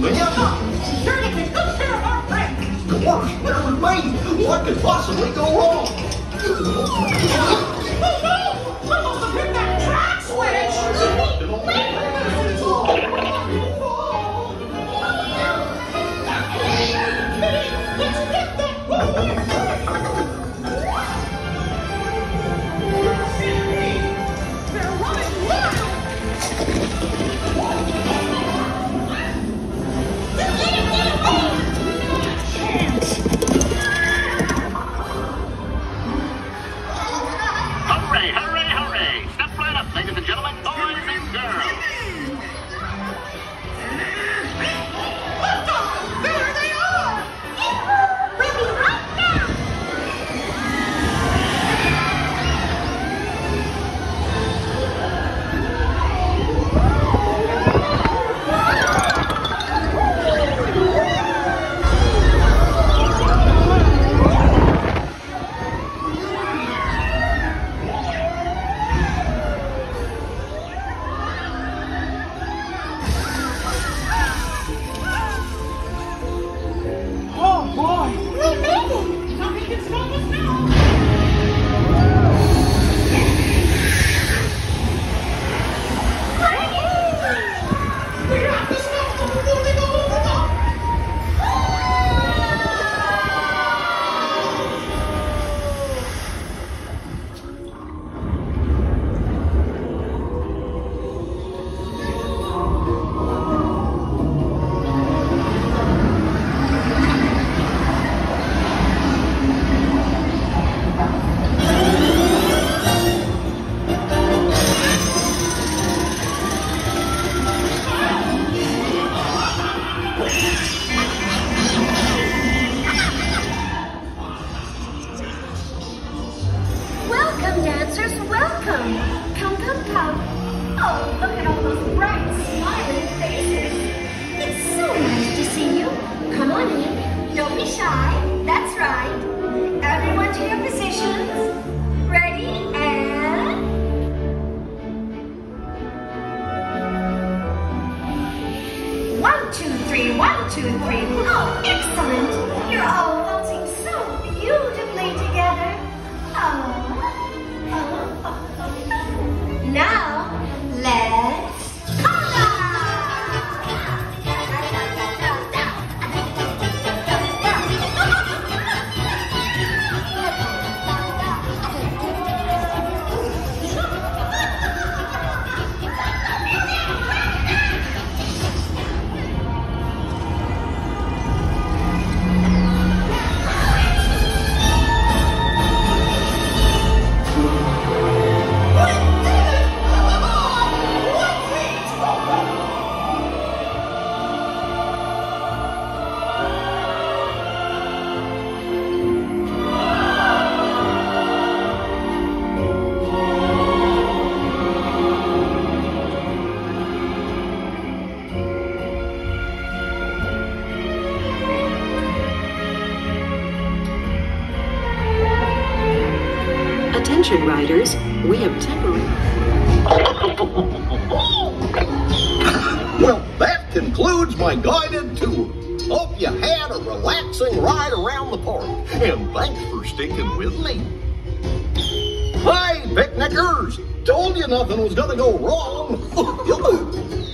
Sure to get good share of our things. The water's clear with me. What could possibly go wrong? Oh no! I must have hit that track switch! Let's get that road! They're running wild! Hooray, hooray, hooray! Step right up, ladies and gentlemen, boys and girls. There they are! We'll be right back! Oh boy! We made it! Nothing can stop us now! We have to stop them before they go over the Welcome, dancers, welcome! Come, come, come! Oh, look at all those bright, smiling faces! It's so nice to see you! Come on in, don't be shy, that's right! Everyone to your positions! Ready, and... 1, 2, 3, 1, 2, 3. Oh, excellent! You're all waltzing so beautifully together! Now, let's Attention riders, we have temporary... Well, that concludes my guided tour. Hope you had a relaxing ride around the park, and thanks for sticking with me. Hi, picnickers! Told you nothing was gonna go wrong.